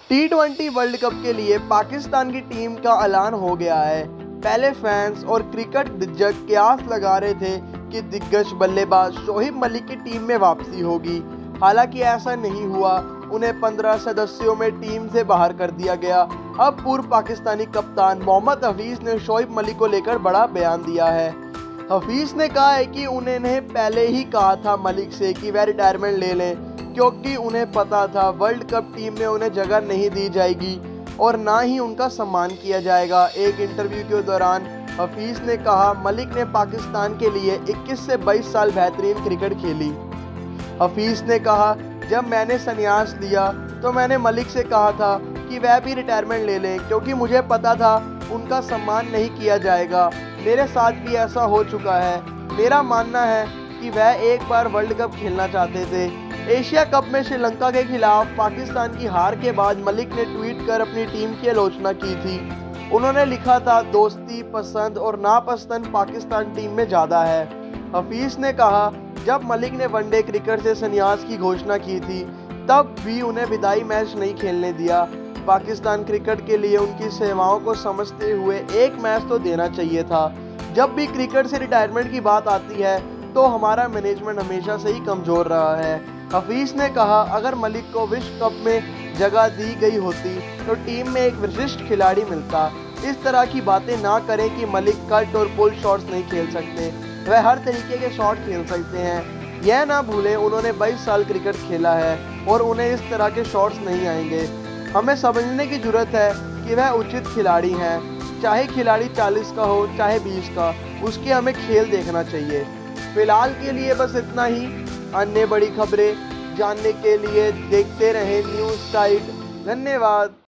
टी20 world cup के लिए पाकिस्तान की टीम का ऐलान हो गया है। पहले फैंस और क्रिकेट दिग्गज कयास लगा रहे थे कि दिग्गज बल्लेबाज शोएब मलिक की टीम में वापसी होगी। हालांकि ऐसा नहीं हुआ, उन्हें 15 सदस्यों में टीम से बाहर कर दिया गया। अब पूर्व पाकिस्तानी कप्तान मोहम्मद हफीज़ ने शोएब मलिक को लेकर बड़ा बयान दिया है। हफीज़ ने कहा है कि उन्होंने पहले ही कहा था मलिक से कि वह रिटायरमेंट ले लें, क्योंकि उन्हें पता था वर्ल्ड कप टीम में उन्हें जगह नहीं दी जाएगी और ना ही उनका सम्मान किया जाएगा। एक इंटरव्यू के दौरान हफीज़ ने कहा, मलिक ने पाकिस्तान के लिए 21 से 22 साल बेहतरीन क्रिकेट खेली। हफीज़ ने कहा, जब मैंने संन्यास लिया तो मैंने मलिक से कहा था कि वह भी रिटायरमेंट ले लें, क्योंकि मुझे पता था उनका सम्मान नहीं किया जाएगा। मेरे साथ भी ऐसा हो चुका है। मेरा मानना है कि वह एक बार वर्ल्ड कप खेलना चाहते थे। एशिया कप में श्रीलंका के खिलाफ पाकिस्तान की हार के बाद मलिक ने ट्वीट कर अपनी टीम की आलोचना की थी। उन्होंने लिखा था, दोस्ती, पसंद और नापसंद पाकिस्तान टीम में ज़्यादा है। हफीज़ ने कहा, जब मलिक ने वनडे क्रिकेट से संन्यास की घोषणा की थी तब भी उन्हें विदाई मैच नहीं खेलने दिया। पाकिस्तान क्रिकेट के लिए उनकी सेवाओं को समझते हुए एक मैच तो देना चाहिए था। जब भी क्रिकेट से रिटायरमेंट की बात आती है तो हमारा मैनेजमेंट हमेशा से ही कमज़ोर रहा है। हफीज़ ने कहा, अगर मलिक को विश्व कप में जगह दी गई होती तो टीम में एक विशिष्ट खिलाड़ी मिलता। इस तरह की बातें ना करें कि मलिक कट और पुल शॉट्स नहीं खेल सकते। वह हर तरीके के शॉट खेल सकते हैं। यह ना भूलें, उन्होंने 22 साल क्रिकेट खेला है और उन्हें इस तरह के शॉट्स नहीं आएंगे। हमें समझने की ज़रूरत है कि वह उचित खिलाड़ी हैं। चाहे खिलाड़ी 40 का हो चाहे 20 का, उसके हमें खेल देखना चाहिए। फिलहाल के लिए बस इतना ही। अन्य बड़ी खबरें जानने के लिए देखते रहें न्यूज़ साइट। धन्यवाद।